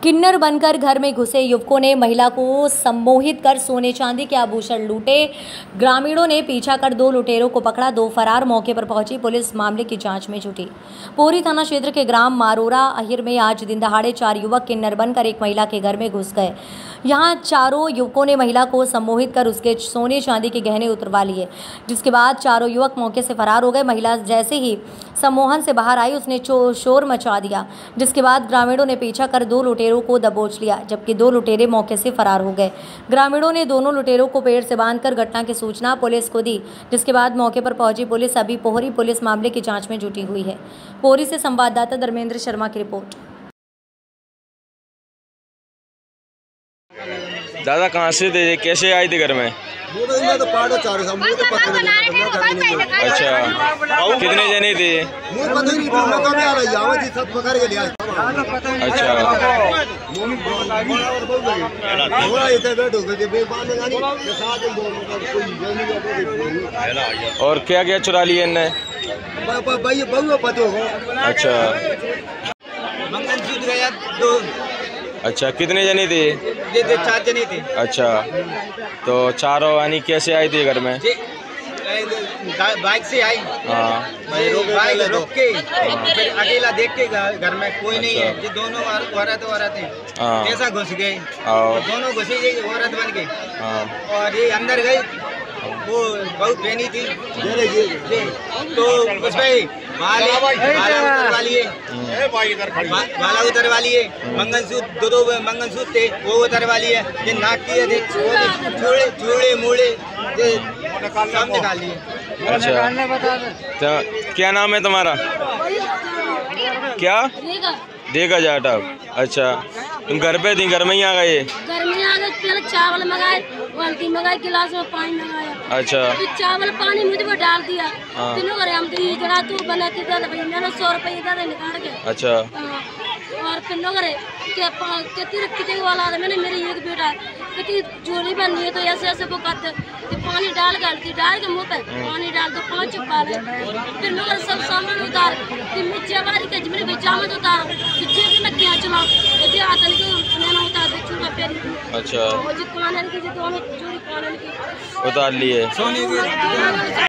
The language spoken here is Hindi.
किन्नर बनकर घर में घुसे युवकों ने महिला को सम्मोहित कर सोने चांदी के आभूषण लूटे। ग्रामीणों ने पीछा कर 2 लुटेरों को पकड़ा, 2 फरार। मौके पर पहुंची पुलिस मामले की जांच में जुटी। पोरी थाना क्षेत्र के ग्राम मारोरा अहिर में आज दिन दहाड़े 4 युवक किन्नर बनकर एक महिला के घर में घुस गए। यहां चारों युवकों ने महिला को सम्मोहित कर उसके सोने चांदी के गहने उतरवा लिए, जिसके बाद चारों युवक मौके से फरार हो गए। महिला जैसे ही सम्मोहन से बाहर आई, उसने शोर मचा दिया, जिसके बाद ग्रामीणों ने पीछा कर 2 लुटेरों को दबोच लिया, जबकि 2 लुटेरे मौके से फरार हो गए। ग्रामीणों ने दोनों लुटेरों को पेड़ से बांधकर घटना की सूचना पुलिस को दी, जिसके बाद मौके पर पहुंची पुलिस। अभी पोहरी पुलिस मामले की जांच में जुटी हुई है। पोहरी से संवाददाता धर्मेंद्र शर्मा की रिपोर्ट। दादा कहाँ से थे, कैसे आई थी घर में? अच्छा, कितने जने थे? अच्छा, और क्या क्या चुरा लिया इनने? अच्छा अच्छा, कितने जने थे? 4 जने थे। अच्छा, तो चारों यानी कैसे आई थी घर में? बाइक से आई। हाँ, बाइक रोक के फिर अकेला देख के घर में कोई नहीं है, जो दोनों औरत हैं कैसा घुस गए, दोनों घुसी गई औरत बन के। और ये अंदर गई, वो बहुत बहनी थी, तो उसमें माला उतरवा लिए, मंगलसूत्र 2 मंगलसूत्र थे वो उतरवा लिए, ये नाक की चूड़े मूड़े सब निकाल लिए। अच्छा, तो क्या नाम है तुम्हारा? क्या? देगा जाटव। अच्छा, तुम घर पे थी, घर में ही आ गए? घर में आ गए, पहले चावल मंगाए, बाल्टी मंगाई, गिलास में पानी मंगाया। अच्छा, फिर चावल पानी मुझे वो डाल दिया। तीनों करे हम जरा तू बनाती था, मैंने 100 रुपये इधर निकाल के। अच्छा, और फिर लोग कितने वाला था, मैंने मेरी एक बेटा कितनी जोड़ी बन रही है, तो ऐसे ऐसे वो करते पानी डाल के मुँह पे पानी डाल दो 5 चुप्पा ले। फिर लोग सब सामान उतार, फिर मिर्चा बारी के जिम्मे जामत उतार, लगे चला आतन के मैंने उतार दे चूड़ा पेरी। अच्छा, दोनों जोड़ी उतार लिए।